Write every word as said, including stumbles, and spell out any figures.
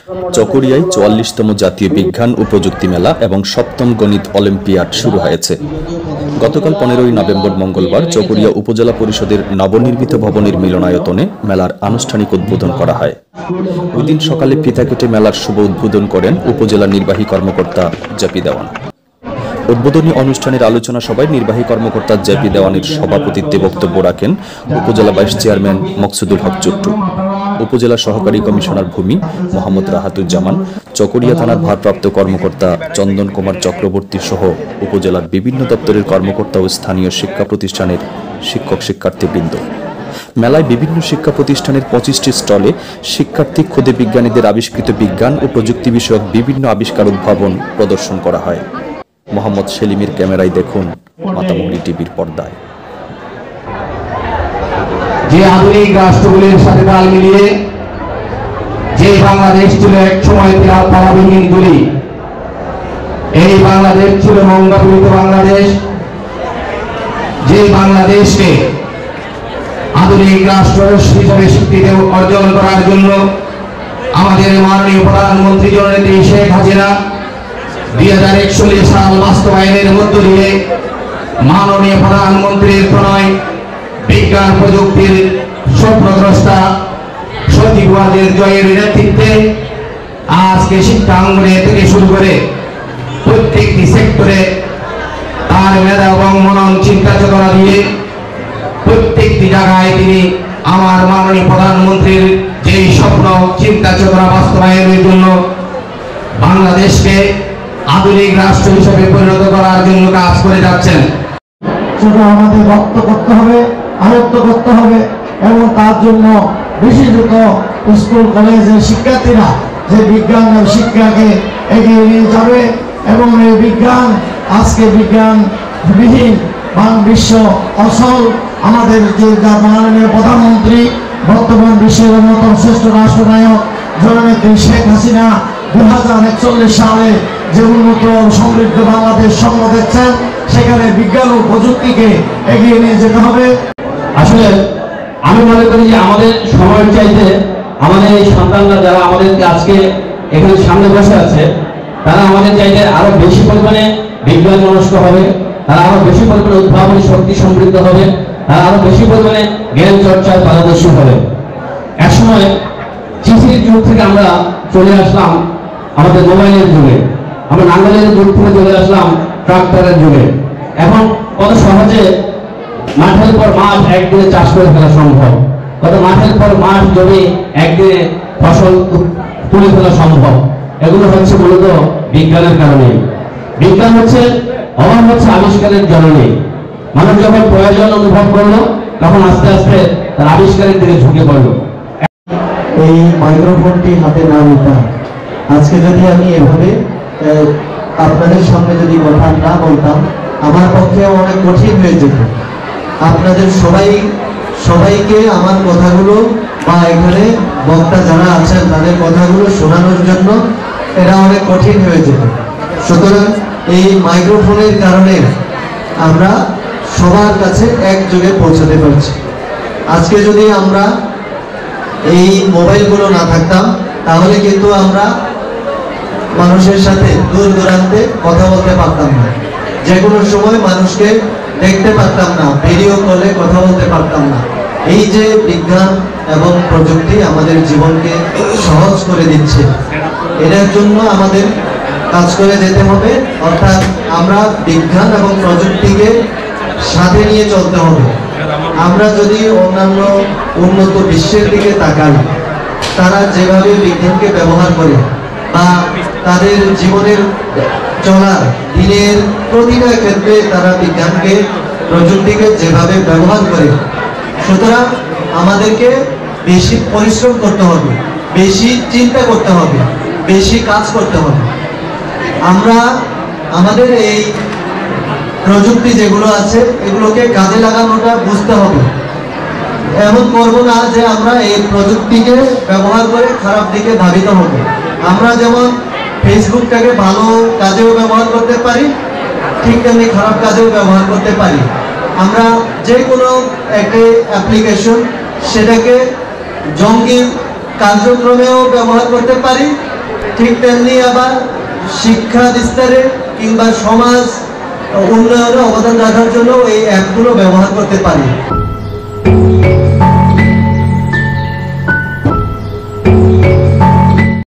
চকরিয়ায় চুয়াল্লিশতম জাতীয় বিজ্ঞান ও প্রযুক্তি মেলা এবং সপ্তম গণিত অলিম্পিয়াড শুরু হয়েছে। গতকাল পনেরোই নভেম্বর মঙ্গলবার চকরিয়া উপজেলা পরিষদের নবনির্মিত ভবনের মিলনায়তনে মেলার আনুষ্ঠানিক উদ্বোধন করা হয়। ওই দিন সকালে ফিতা কেটে মেলার শুভ উদ্বোধন করেন উপজেলা নির্বাহী কর্মকর্তা জেপি দেওয়ান। উদ্বোধনী অনুষ্ঠানের আলোচনা সভায় নির্বাহী কর্মকর্তা জেপি দেওয়ানের সভাপতিত্বে বক্তব্য রাখেন উপজেলা ভাইস চেয়ারম্যান মকসুদুল হক চুট্টু, উপজেলা সহকারী কমিশনার ভূমি মোহাম্মদ রাহাতুজ্জামান, চকরিয়া থানার ভারপ্রাপ্ত কর্মকর্তা চন্দন কুমার চক্রবর্তী সহ উপজেলার বিভিন্ন দপ্তরের কর্মকর্তা ও স্থানীয় শিক্ষা প্রতিষ্ঠানের শিক্ষক শিক্ষার্থীবৃন্দ। মেলায় বিভিন্ন শিক্ষা প্রতিষ্ঠানের পঁচিশটি স্টলে শিক্ষার্থী ক্ষুদে বিজ্ঞানীদের আবিষ্কৃত বিজ্ঞান ও প্রযুক্তি বিষয়ক বিভিন্ন আবিষ্কার উদ্ভাবন প্রদর্শন করা হয়। মোহাম্মদ সেলিমের ক্যামেরায় দেখুন মাতামুহুরি টিভির পর্দায়। যে আধুনিক রাষ্ট্রগুলির সাথে তাল মিলিয়ে যে বাংলাদেশ ছিল এক সময় তালাবিহীন গুলি, এই বাংলাদেশ ছিল মঙ্গলবিত বাংলাদেশ, যে বাংলাদেশকে আধুনিক রাষ্ট্র হিসেবে স্বীকৃতি অর্জন করার জন্য আমাদের মাননীয় প্রধানমন্ত্রী জননেত্রী শেখ হাসিনা দুই হাজার একচল্লিশ সাল বাস্তবায়নের মধ্য দিয়ে মাননীয় প্রধানমন্ত্রীর প্রণয় বিজ্ঞান প্রযুক্তির স্বপ্নদ্রষ্টা সচিবালয়ের জয়ের নেতৃত্বে আজকে শিক্ষাঙ্গনে থেকে শুরু করে প্রত্যেকটি সেক্টরে তার মেধা এবং মনন চিন্তা চেতনা দিয়ে প্রত্যেকটি জায়গায় তিনি আমার মাননীয় প্রধানমন্ত্রীর যেই স্বপ্ন চিন্তা চেতনা বাস্তবায়নের জন্য বাংলাদেশকে আধুনিক রাষ্ট্র হিসেবে পরিণত করার জন্য কাজ করে যাচ্ছেন। সেটা আমাদের রক্ত করতে হবে, আয়ত্ত করতে হবে এবং তার জন্য বিশেষত স্কুল কলেজের শিক্ষার্থীরা যে বিজ্ঞান শিক্ষাকে এগিয়ে নিয়ে যাবে এবং এই বিজ্ঞান আজকে বিজ্ঞান বিহীন বিশ্ব অসল আমাদের যে মাননীয় প্রধানমন্ত্রী বর্তমান বিশ্বের অন্যতম শ্রেষ্ঠ রাষ্ট্রনায়ক জননেত্রী শেখ হাসিনা দুই হাজার একচল্লিশ সালে যে উন্নত সমৃদ্ধ বাংলাদেশ স্বপ্ন দেখছেন, সেখানে বিজ্ঞান ও প্রযুক্তিকে এগিয়ে নিয়ে যেতে হবে। আসলে আমি মনে করি যে আমাদের সময়ের চাইতে আমাদের এই সন্তানরা যারা আমাদেরকে আজকে এখানে সামনে বসে আছে, তারা আমাদের চাইতে আরো বেশি পরিমাণে বিজ্ঞান মনস্ক হবে, তারা আরো বেশি পরিমাণে উদ্ভাবনী শক্তি সমৃদ্ধ হবে, তারা আরো বেশি পরিমাণে জ্ঞান চর্চায় পারদর্শী হবে। একসময় চিঠির যুগ থেকে আমরা চলে আসলাম আমাদের মোবাইলের যুগে, আমরা নাঙ্গলের যুগ থেকে চলে আসলাম ট্রাক্টরের যুগে। এখন কত সহজে মাঠের পর মাঠ একদিনে চাষ করে ফেলা সম্ভব, কত মাঠের পর মাঠ জমি একদিনে ফসল তুলে ফেলা সম্ভব। এগুলো হচ্ছে মূলত বিজ্ঞানের কারণে। বিজ্ঞান হচ্ছে অভাব হচ্ছে আবিষ্কারের জননী। মানুষ যখন প্রয়োজন অনুভব করলো তখন আস্তে আস্তে তার আবিষ্কারের দিকে ঝুঁকে পড়লো। এই মাইক্রোফোনটি হাতে না নিতাম, আজকে যদি আমি এভাবে আপনাদের সামনে যদি কথা না বলতাম, আমার পক্ষে অনেক কঠিন হয়ে যেত। আপনাদের সবাই সবাইকে আমার কথাগুলো বা এখানে বক্তা যারা আছেন তাদের কথাগুলো শোনানোর জন্য এটা অনেক কঠিন হয়ে যেত। সুতরাং এই মাইক্রোফোনের কারণে আমরা সবার কাছে একযোগে পৌঁছাতে পারছি। আজকে যদি আমরা এই মোবাইলগুলো না থাকতাম তাহলে কিন্তু আমরা মানুষের সাথে দূর দূরান্তে কথা বলতে পারতাম না, যে কোনো সময় মানুষকে দেখতে পারতাম না, ভিডিও কলে কথা বলতে পারতাম না। এই যে বিজ্ঞান এবং প্রযুক্তি আমাদের জীবনকে সহজ করে দিচ্ছে, এটার জন্য আমাদের কাজ করে যেতে হবে। অর্থাৎ আমরা বিজ্ঞান এবং প্রযুক্তিকে সাথে নিয়ে চলতে হবে। আমরা যদি অন্যান্য উন্নত বিশ্বের দিকে তাকাই, তারা যেভাবে বিজ্ঞানকে ব্যবহার করে বা তাদের জীবনের চলার দিনের প্রতিটা ক্ষেত্রে তারা বিজ্ঞানকে প্রযুক্তিকে যেভাবে ব্যবহার করে, সুতরাং আমাদেরকে বেশি পরিশ্রম করতে হবে, বেশি চিন্তা করতে হবে, বেশি কাজ করতে হবে। আমরা আমাদের এই প্রযুক্তি যেগুলো আছে এগুলোকে কাজে লাগানোটা বুঝতে হবে। এমন করবো না যে আমরা এই প্রযুক্তিকে ব্যবহার করে খারাপ দিকে ধাবিত হব। আমরা যেমন ফেসবুকটাকে ভালো কাজেও ব্যবহার করতে পারি, ঠিক তেমনি খারাপ কাজেও ব্যবহার করতে পারি। আমরা যে কোনো একটি অ্যাপ্লিকেশন সেটাকে জঙ্গি কার্যক্রমেও ব্যবহার করতে পারি, ঠিক তেমনি আবার শিক্ষা বিস্তারে কিংবা সমাজ উন্নয়নে অবদান রাখার জন্য এই অ্যাপগুলো ব্যবহার করতে পারি।